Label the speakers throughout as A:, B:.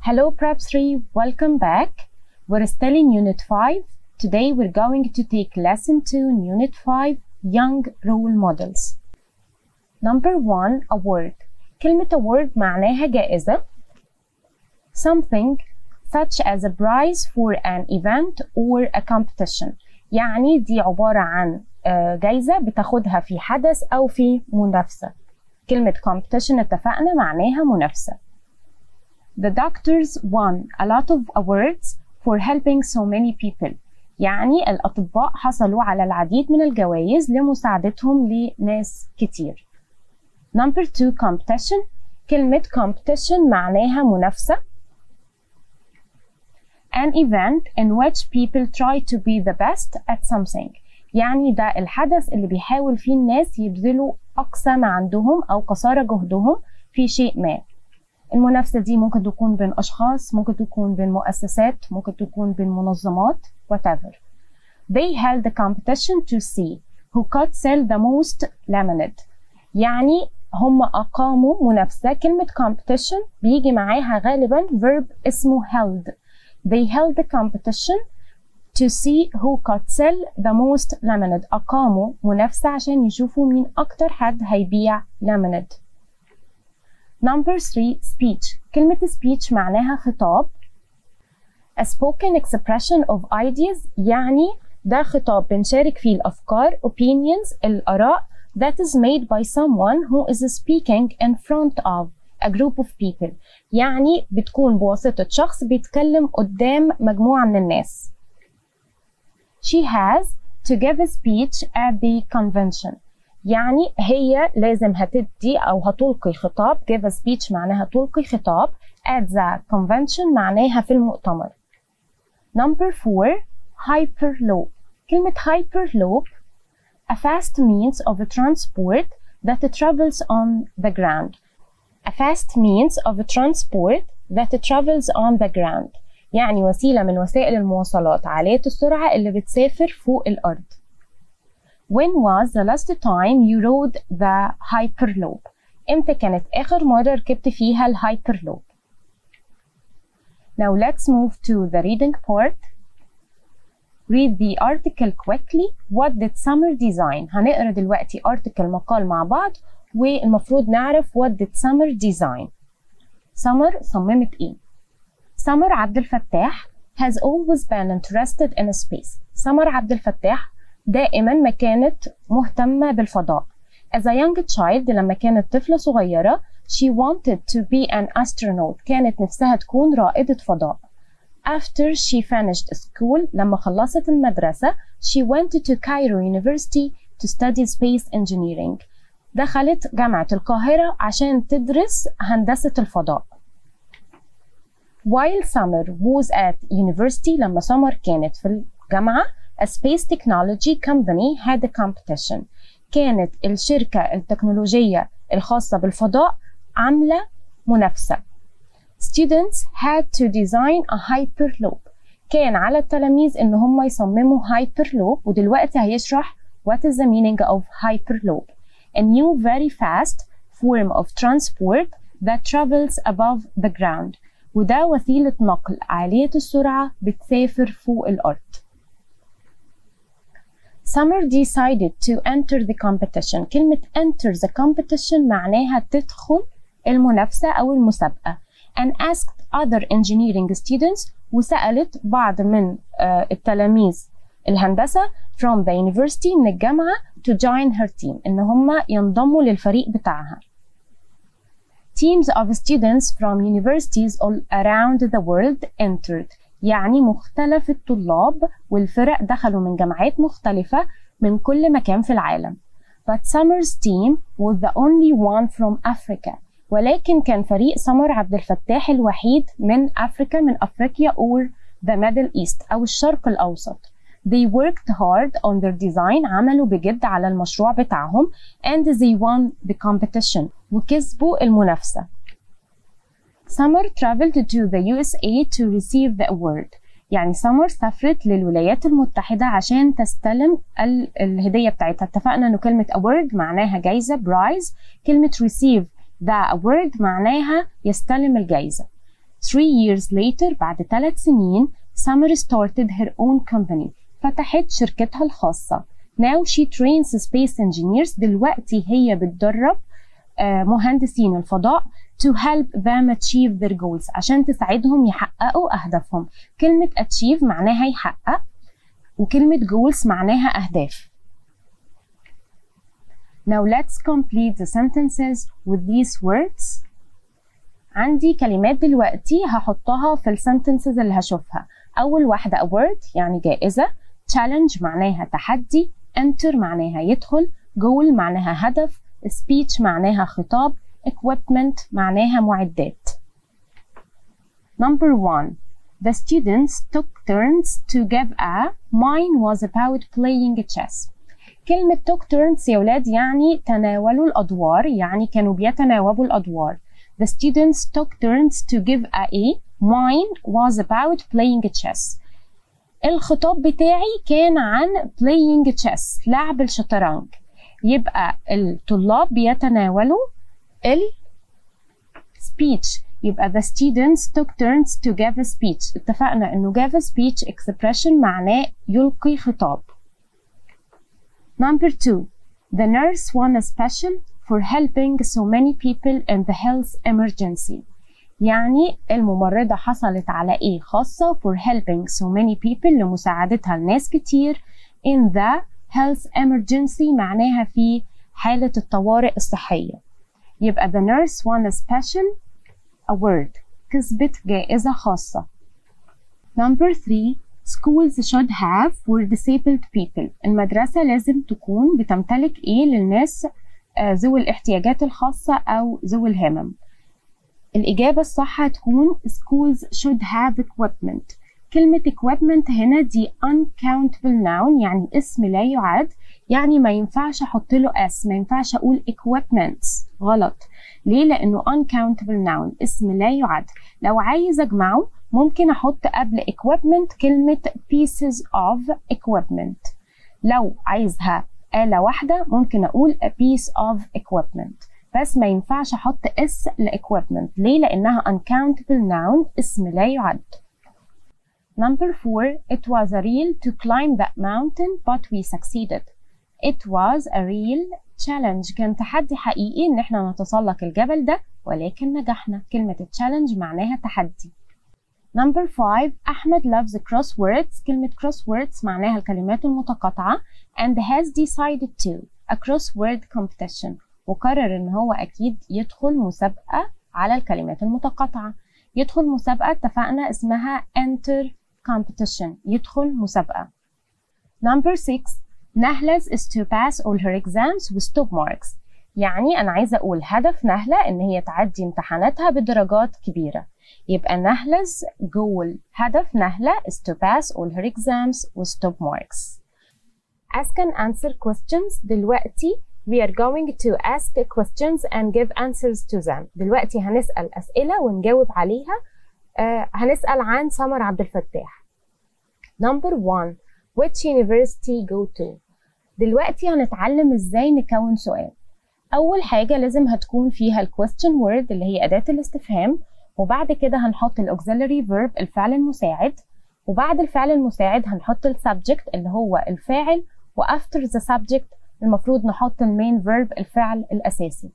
A: Hello Prep 3, welcome back. We're still in Unit 5. Today we're going to take Lesson 2 in Unit 5, Young Role Models. Number 1, award. كلمة award معناها جائزة. Something such as a prize for an event or a competition. يعني دي عبارة عن جايزة بتاخدها في حدث أو في منافسة. كلمة competition اتفقنا معناها منافسة. The doctors won a lot of awards for helping so many people. يعني الأطباء حصلوا على العديد من الجوائز لمساعدتهم لناس كتير. Number 2, competition. كلمة competition معناها منافسة. An event in which people try to be the best at something. يعني ده الحدث اللي بيحاول فيه الناس يبذلوا أقصى ما عندهم أو قصارى جهدهم في شيء ما. المنافسة دي ممكن تكون بين أشخاص، ممكن تكون بين مؤسسات، ممكن تكون بين منظمات، whatever. They held a competition to see who could sell the most lemonade. يعني هم أقاموا منافسة. كلمة competition بيجي معاها غالبا verb اسمه held. They held the competition to see who could sell the most lemonade. أقاموا منافسة عشان يشوفوا مين أكتر حد هيبيع lemonade. Number 3, speech. كلمة speech معناها خطاب. A spoken expression of ideas يعني ده خطاب بنشارك فيه الأفكار opinions الآراء that is made by someone who is speaking in front of a group of people. يعني بتكون بواسطة شخص بيتكلم قدام مجموعة من الناس. She has to give a speech at the convention. يعني هي لازم هتدي أو هتلقي خطاب. give a speech معناها تلقي خطاب. at the convention معناها في المؤتمر. Number 4, hyperloop. كلمة hyperloop a fast means of transport that travels on the ground. A fast means of transport that travels on the ground. يعني وسيلة من وسائل المواصلات عالية السرعة اللي بتسافر فوق الأرض. When was the last time you rode the hyperloop? امتى كانت آخر مرة ركبت فيها الهايبرلوب؟ Now let's move to the reading part. Read the article quickly. What did Summer design? هنقرأ دلوقتي article مقال مع بعض والمفروض نعرف what did Summer design. Summer صممت إيه؟ Summer عبد الفتاح has always been interested in space. Summer عبد الفتاح دائما ما كانت مهتمة بالفضاء. As a young child لما كانت طفلة صغيرة she wanted to be an astronaut. كانت نفسها تكون رائدة فضاء. After she finished school لما خلصت المدرسة she went to Cairo University to study space engineering. دخلت جامعة القاهرة عشان تدرس هندسة الفضاء. While Summer was at university لما سمر كانت في الجامعة a space technology company had a competition. كانت الشركة التكنولوجية الخاصة بالفضاء عاملة منافسة. Students had to design a hyperloop. كان على التلاميذ إن هم يصمموا hyperloop ودلوقتي هيشرح what is the meaning of hyperloop. A new very fast form of transport that travels above the ground. وده وسيلة نقل عالية السرعة بتسافر فوق الأرض. Summer decided to enter the competition. كلمة enter the competition معناها تدخل المنافسة أو المسابقة. And asked other engineering students وسألت بعض من التلاميذ الهندسة from the university من الجامعة to join her team. إن هم ينضموا للفريق بتاعها. Teams of students from universities all around the world entered. يعني مختلف الطلاب والفرق دخلوا من جامعات مختلفة من كل مكان في العالم. But Summer's team was the only one from Africa. ولكن كان فريق سمر عبد الفتاح الوحيد من أفريقيا or the Middle East أو الشرق الأوسط. They worked hard on their design. عملوا بجد على المشروع بتاعهم and they won the competition. وكسبوا المنافسة. Summer traveled to the USA to receive the award. يعني سمر سافرت للولايات المتحدة عشان تستلم الهدية بتاعتها. اتفقنا إنه كلمة award معناها جايزة prize. كلمة receive the award معناها يستلم الجايزة. 3 years later بعد 3 سنين Summer started her own company. فتحت شركتها الخاصة. Now she trains space engineers. دلوقتي هي بتدرب مهندسين الفضاء to help them achieve their goals. عشان تساعدهم يحققوا أهدافهم. كلمة achieve معناها يحقق، وكلمة goals معناها أهداف. Now let's complete the sentences with these words. عندي كلمات دلوقتي هحطها في السنتنسز اللي هشوفها. أول واحدة award يعني جائزة، challenge معناها تحدي، enter معناها يدخل، goal معناها هدف، speech معناها خطاب، equipment معناها معدات. Number 1. The students took turns to give a. Mine was about playing chess. كلمة took turns يا ولاد يعني تناولوا الأدوار، يعني كانوا بيتناوبوا الأدوار. The students took turns to give a. Mine was about playing chess. الخطاب بتاعي كان عن playing chess، لعب الشطرنج. يبقى الطلاب بيتناولوا speech. يبقى the students took turns to give a speech. اتفقنا انه give a speech expression معناه يلقي خطاب. Number 2. The nurse won a special for helping so many people in the health emergency. يعني الممرضة حصلت على ايه خاصة for helping so many people لمساعدتها لناس كتير in the health emergency معناها في حالة الطوارئ الصحية. يبقى the nurse won a special award. كسبت جائزة خاصة. Number 3. Schools should have for disabled people. المدرسة لازم تكون بتمتلك ايه للناس ذوي الاحتياجات الخاصة أو ذوي الهمم. الإجابة الصح هتكون schools should have equipment. كلمة equipment هنا دي uncountable noun يعني اسم لا يعد، يعني ما ينفعش أحط له s، ما ينفعش أقول equipments، غلط. ليه؟ لأنه uncountable noun اسم لا يعد. لو عايز أجمعه ممكن أحط قبل equipment كلمة pieces of equipment. لو عايزها آلة واحدة ممكن أقول a piece of equipment، بس ما ينفعش أحط s ل-equipment. ليه؟ لأنها uncountable noun اسم لا يعد. Number 4. It was a real to climb that mountain but we succeeded. It was a real challenge. كان تحدي حقيقي إن احنا نتسلق الجبل ده ولكن نجحنا. كلمة challenge معناها تحدي. Number 5. أحمد loves crosswords. كلمة crosswords معناها الكلمات المتقاطعة and has decided to a crossword competition. وقرر إن هو أكيد يدخل مسابقة على الكلمات المتقاطعة. يدخل مسابقة اتفقنا اسمها enter competition، يدخل مسابقة. Number 6. نهلة is to pass all her exams with top marks. يعني أنا عايزة أقول هدف نهلة إن هي تعدي امتحاناتها بدرجات كبيرة. يبقى نهلة goal، هدف نهلة is to pass all her exams with top marks. Ask and answer questions. دلوقتي we are going to ask questions and give answers to them. دلوقتي هنسأل أسئلة ونجاوب عليها. هنسأل عن سمر عبد الفتاح. Number 1. Which university go to؟ دلوقتي هنتعلم ازاي نكون سؤال. أول حاجة لازم هتكون فيها question word اللي هي أداة الاستفهام، وبعد كده هنحط auxiliary verb الفعل المساعد، وبعد الفعل المساعد هنحط subject اللي هو الفاعل، وafter the subject المفروض نحط المين verb الفعل الأساسي.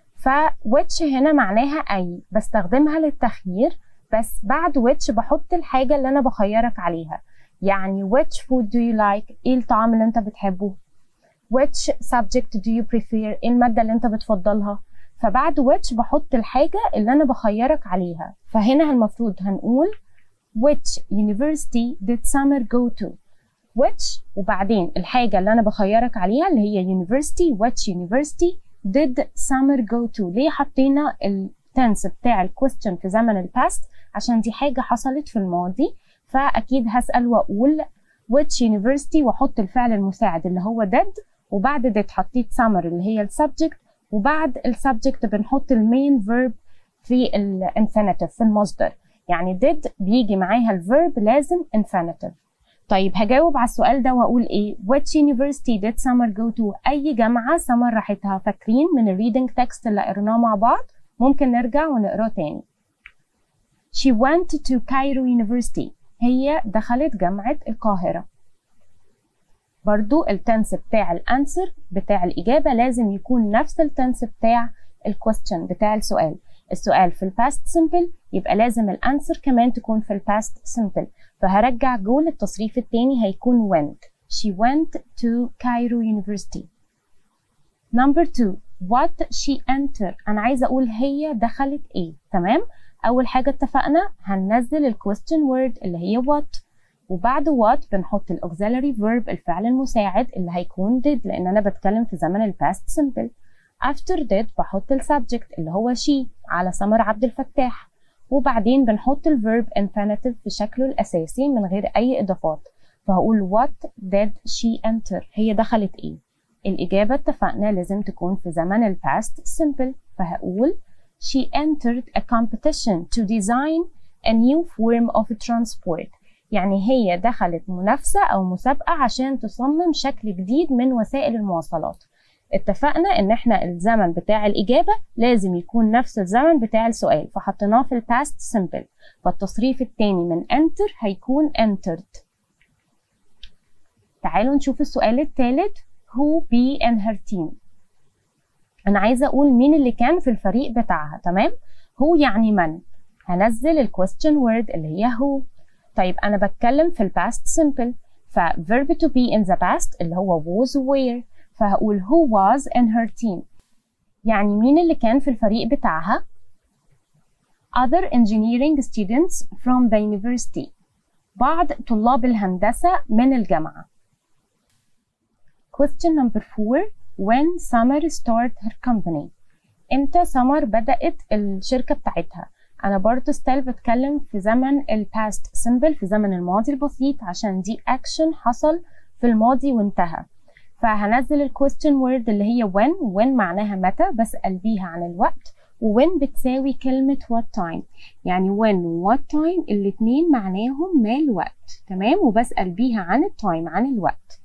A: which هنا معناها أي، بستخدمها للتخيير، بس بعد which بحط الحاجة اللي أنا بخيرك عليها. يعني which food do you like؟ إيه الطعام اللي أنت بتحبه؟ which subject do you prefer؟ إيه المادة اللي أنت بتفضلها؟ فبعد which بحط الحاجة اللي أنا بخيرك عليها. فهنا المفروض هنقول which university did Summer go to؟ which وبعدين الحاجة اللي أنا بخيرك عليها اللي هي university. which university did Summer go to؟ ليه حطينا التنس بتاع الكويستشن في زمن الباست؟ عشان دي حاجة حصلت في الماضي، فأكيد هسأل وأقول which university وأحط الفعل المساعد اللي هو did، وبعد did حطيت Summer اللي هي السبجكت، وبعد السبجكت بنحط المين verb في الانفينيتيف في المصدر. يعني did بيجي معاها الverb لازم infinitive. طيب هجاوب على السؤال ده وأقول إيه؟ which university did Summer go to؟ أي جامعة سمر راحتها؟ فاكرين من الريدنج تكست اللي قرناه مع بعض؟ ممكن نرجع ونقراه تاني. She went to Cairo University. هي دخلت جامعة القاهرة. برضو التنس بتاع الانسر بتاع الإجابة لازم يكون نفس التنس بتاع الكويستشن بتاع السؤال. السؤال في الباست سمبل يبقى لازم الانسر كمان تكون في الباست سمبل. فهرجع جول التصريف التاني هيكون went. She went to Cairo University. Number 2. What she entered. أنا عايزة أقول هي دخلت إيه. تمام؟ أول حاجة اتفقنا هننزل ال question word اللي هي what. وبعد what بنحط ال auxiliary verb الفعل المساعد اللي هيكون did لأن أنا بتكلم في زمن ال past simple. After did بحط ال subject اللي هو she على سمر عبد الفتاح. وبعدين بنحط ال verb infinitive في شكله الأساسي من غير أي إضافات. فهقول what did she enter. هي دخلت إيه؟ الإجابة اتفقنا لازم تكون في زمن ال past simple. فهقول she entered a competition to design a new form of transport. يعني هي دخلت منافسة أو مسابقة عشان تصمم شكل جديد من وسائل المواصلات. اتفقنا إن احنا الزمن بتاع الإجابة لازم يكون نفس الزمن بتاع السؤال فحطيناه في ال past simple. فالتصريف التاني من enter هيكون entered. تعالوا نشوف السؤال الثالث. who be in her team. أنا عايزة أقول مين اللي كان في الفريق بتاعها. تمام؟ who يعني من. هنزل ال question word اللي هي who. طيب أنا بتكلم في ال past simple ف verb to be in the past اللي هو was were. فهقول who was in her team. يعني مين اللي كان في الفريق بتاعها. other engineering students from the university. بعض طلاب الهندسة من الجامعة. Question number 4. When Summer started her company. امتى سمر بدأت الشركة بتاعتها. أنا برضو ستيل بتكلم في زمن ال past simple في زمن الماضي البسيط عشان دي action حصل في الماضي وانتهى. فهنزل ال question word اللي هي when معناها متى بسأل بيها عن الوقت و when بتساوي كلمة what time. يعني when و what time الاتنين معناهم ما الوقت. تمام؟ وبسأل بيها عن التايم عن الوقت.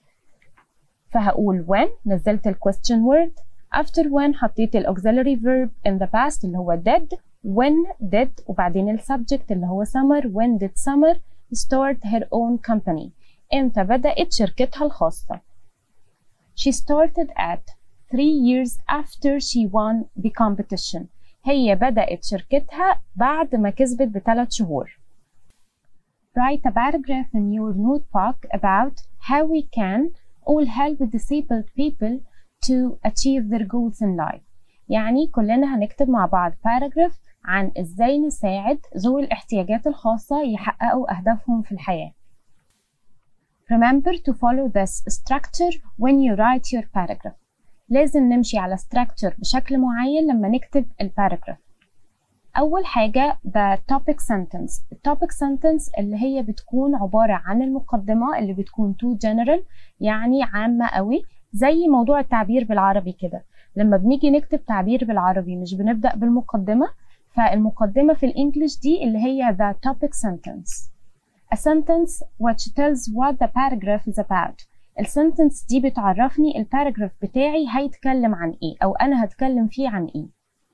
A: فهقول when نزلت ال question word. after when حطيت ال auxiliary verb in the past اللي هو did. when did وبعدين ال subject اللي هو summer. when did summer start her own company. امتى بدأت شركتها الخاصة. she started at 3 years after she won the competition. هي بدأت شركتها بعد ما كسبت ب3 شهور. write a paragraph in your notebook about how we can all help disabled people to achieve their goals in life. يعني كلنا هنكتب مع بعض paragraph عن ازاي نساعد ذوي الاحتياجات الخاصة يحققوا أهدافهم في الحياة. Remember to follow this structure when you write your paragraph. لازم نمشي على structure بشكل معين لما نكتب الباراجراف. أول حاجة the topic sentence. الtopic sentence اللي هي بتكون عبارة عن المقدمة اللي بتكون too general يعني عامة قوي زي موضوع التعبير بالعربي كده. لما بنيجي نكتب تعبير بالعربي مش بنبدأ بالمقدمة. فالمقدمة في الإنجليش دي اللي هي the topic sentence. A sentence which tells what the paragraph is about. السنتنس دي بتعرفني الباراجراف بتاعي هيتكلم عن ايه او انا هتكلم فيه عن ايه.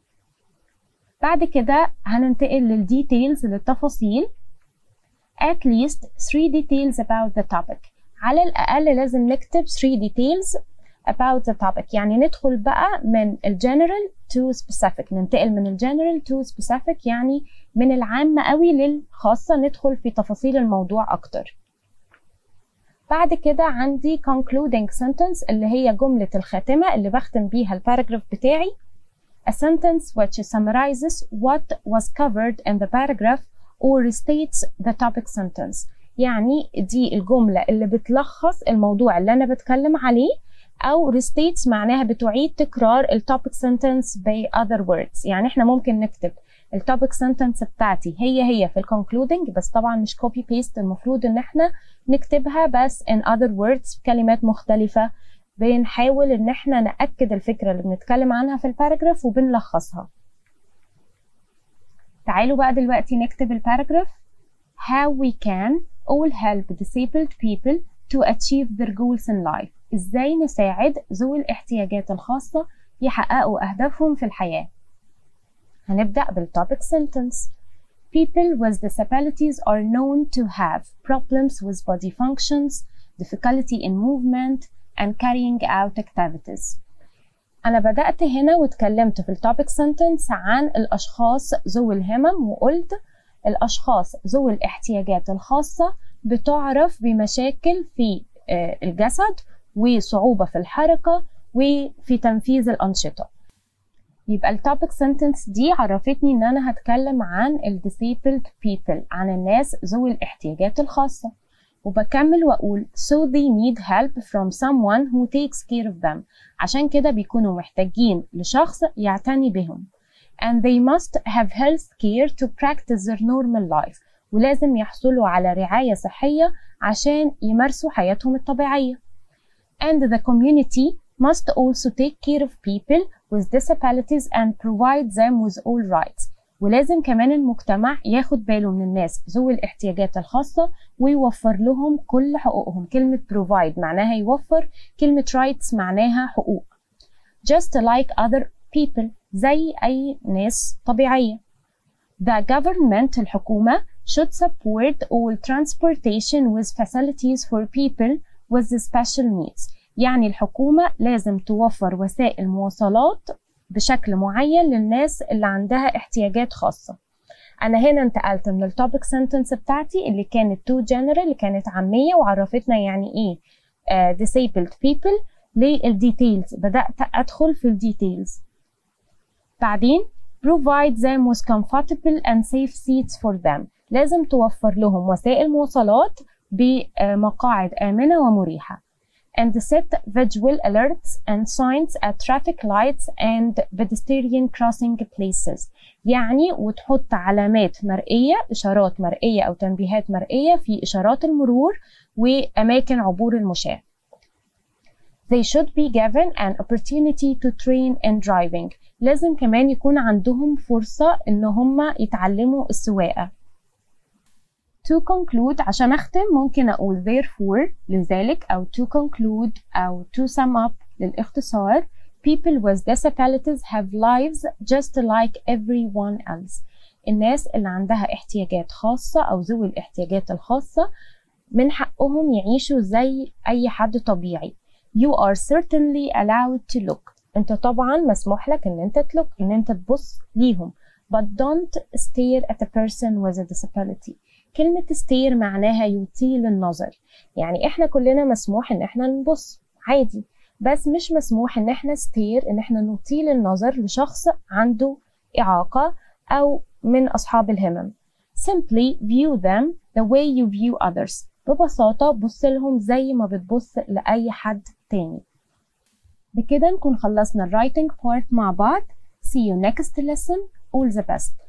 A: بعد كده هننتقل للديتيلز للتفاصيل. At least 3 details about the topic. على الأقل لازم نكتب 3 details about the topic. يعني ندخل بقى من الجنرال to specific. ننتقل من الجنرال to specific يعني من العامة قوي للخاصة ندخل في تفاصيل الموضوع أكتر. بعد كده عندي concluding sentence اللي هي جملة الخاتمة اللي بختم بيها الباراجراف بتاعي. A sentence which summarizes what was covered in the paragraph or restates the topic sentence. يعني دي الجملة اللي بتلخص الموضوع اللي أنا بتكلم عليه أو restates معناها بتعيد تكرار الtopic sentence by other words. يعني احنا ممكن نكتب الtopic sentence بتاعتي هي في concluding بس طبعا مش copy paste. المفروض ان احنا نكتبها بس in other words بكلمات مختلفة. بنحاول ان احنا نأكد الفكرة اللي بنتكلم عنها في الباراجراف وبنلخصها. تعالوا بقى دلوقتي نكتب الباراجراف. How we can all help disabled people to achieve their goals in life. ازاي نساعد ذوي الاحتياجات الخاصة يحققوا أهدافهم في الحياة. هنبدأ بالtopic sentence. People with disabilities are known to have problems with body functions, difficulty in movement, and carrying out activities. أنا بدأت هنا واتكلمت في التوبيك سنتنس عن الأشخاص ذوي الهمم، وقلت الأشخاص ذوي الاحتياجات الخاصة بتعرف بمشاكل في الجسد وصعوبة في الحركة وفي تنفيذ الأنشطة. يبقى التوبيك سنتنس دي عرفتني ان انا هتكلم عن ال disabled people، عن الناس ذوي الاحتياجات الخاصة، وبكمل واقول so they need help from someone who takes care of them، عشان كده بيكونوا محتاجين لشخص يعتني بهم. and they must have health care to practice their normal life، ولازم يحصلوا على رعاية صحية عشان يمارسوا حياتهم الطبيعية. and the community must also take care of people with disabilities and provide them with all rights، ولازم كمان المجتمع ياخد باله من الناس ذوي الاحتياجات الخاصة ويوفر لهم كل حقوقهم. كلمة provide معناها يوفر، كلمة rights معناها حقوق. just like other people، زي أي ناس طبيعية. the government، الحكومة should support all transportation with facilities for people with special needs، يعني الحكومة لازم توفر وسائل مواصلات بشكل معين للناس اللي عندها احتياجات خاصة. أنا هنا انتقلت من التوبيك سنتنس بتاعتي اللي كانت too general، اللي كانت عامية وعرفتنا يعني ايه disabled people، للديتيلز، بدأت أدخل في الديتيلز. بعدين provide them with comfortable and safe seats for them، لازم توفر لهم وسائل مواصلات بمقاعد آمنة ومريحة. and set visual alerts and signs at traffic lights and pedestrian crossing places، يعني وتحط علامات مرئية، إشارات مرئية أو تنبيهات مرئية في إشارات المرور وأماكن عبور المشاة. they should be given an opportunity to train in driving، لازم كمان يكون عندهم فرصة إن هم يتعلموا السواقة. to conclude، عشان أختم ممكن أقول therefore، لذلك، أو to conclude، أو to sum up للاختصار. people with disabilities have lives just like everyone else، الناس اللي عندها احتياجات خاصة أو ذوي الاحتياجات الخاصة من حقهم يعيشوا زي أي حد طبيعي. you are certainly allowed to look، أنت طبعا مسموح لك إن أنت تلوك، إن أنت تبص ليهم. but don't stare at a person with a disability، كلمة stare معناها يطيل النظر، يعني احنا كلنا مسموح ان احنا نبص عادي، بس مش مسموح ان احنا stare، ان احنا نطيل النظر لشخص عنده إعاقة او من اصحاب الهمم. simply view them the way you view others، ببساطة بص لهم زي ما بتبص لأي حد تاني. بكده نكون خلصنا الرايتنج بارت مع بعض. see you next lesson. all the best.